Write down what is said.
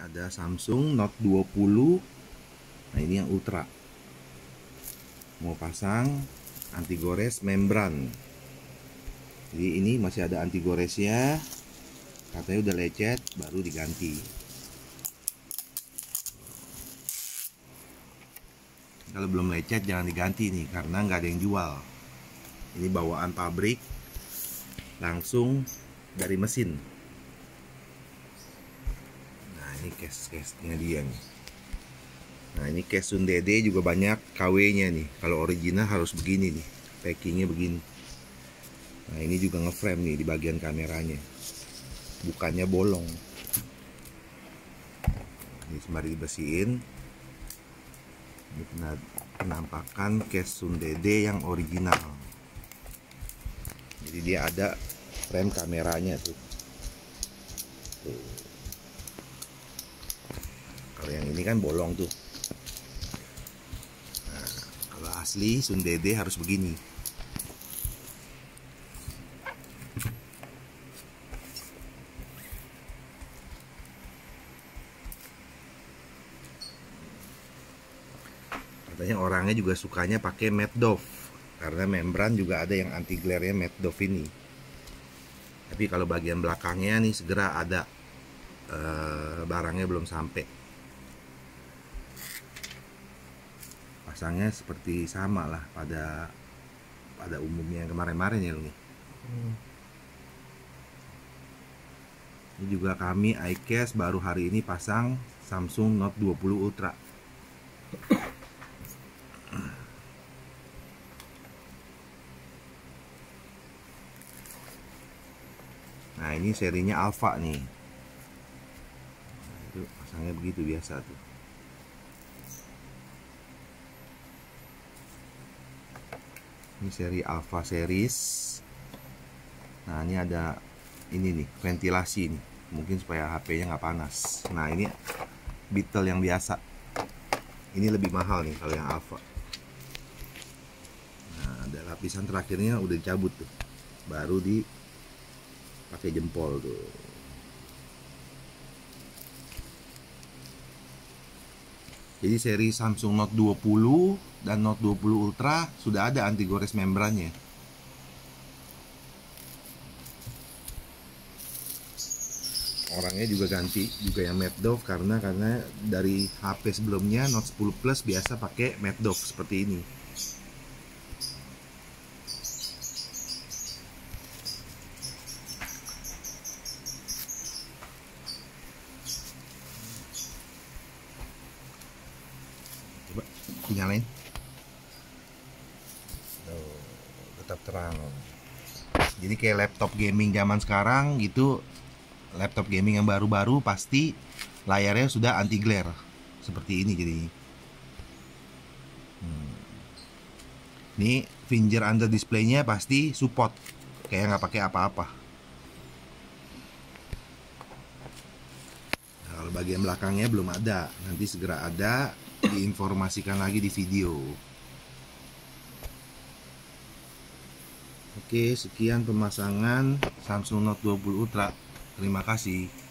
ada Samsung Note 20. Nah, ini yang Ultra. Mau pasang anti gores membran. Jadi ini masih ada anti goresnya. Katanya udah lecet, baru diganti. Kalau belum lecet jangan diganti nih, karena nggak ada yang jual. Ini bawaan pabrik, langsung dari mesin. Nah, ini case-nya dia nih. Nah, ini case Sundede juga banyak KW-nya nih. Kalau original harus begini nih, packingnya begini. Nah, ini juga ngeframe nih di bagian kameranya, bukannya bolong. Ini sembari dibersihin. Ini penampakan case Sundede yang original. Jadi dia ada frame kameranya tuh. Kalau yang ini kan bolong tuh. Nah, kalau asli Sundede harus begini. Katanya orangnya juga sukanya pakai matte doff, karena membran juga ada yang anti glare-nya matte doff ini. Tapi kalau bagian belakangnya nih segera ada, barangnya belum sampai. Pasangnya seperti sama lah pada umumnya yang kemarin-kemarin ya nih. Ini juga kami iCase baru hari ini pasang Samsung Note 20 Ultra. Nah, ini serinya Alpha nih. Nah, itu pasangnya begitu biasa tuh. Ini seri Alpha series. Nah, ini ada ini nih, ventilasi nih, mungkin supaya HP-nya nggak panas. Nah, ini Beetle yang biasa. Ini lebih mahal nih kalau yang Alpha. Nah, ada lapisan terakhirnya udah dicabut tuh, baru pakai jempol tuh. Jadi seri Samsung Note 20 dan Note 20 Ultra sudah ada anti gores membrannya. Orangnya juga ganti, juga yang matte doff, karena dari HP sebelumnya Note 10 Plus biasa pakai matte doff seperti ini. Coba dinyalain. Oh, tetap terang. Jadi kayak laptop gaming zaman sekarang gitu. Laptop gaming yang baru-baru pasti layarnya sudah anti glare seperti ini jadi. Ini finger under display-nya pasti support, kayak nggak pakai apa-apa. Nah, kalau bagian belakangnya belum ada, nanti segera ada, diinformasikan lagi di video. Oke, sekian pemasangan Samsung Note 20 Ultra. Terima kasih.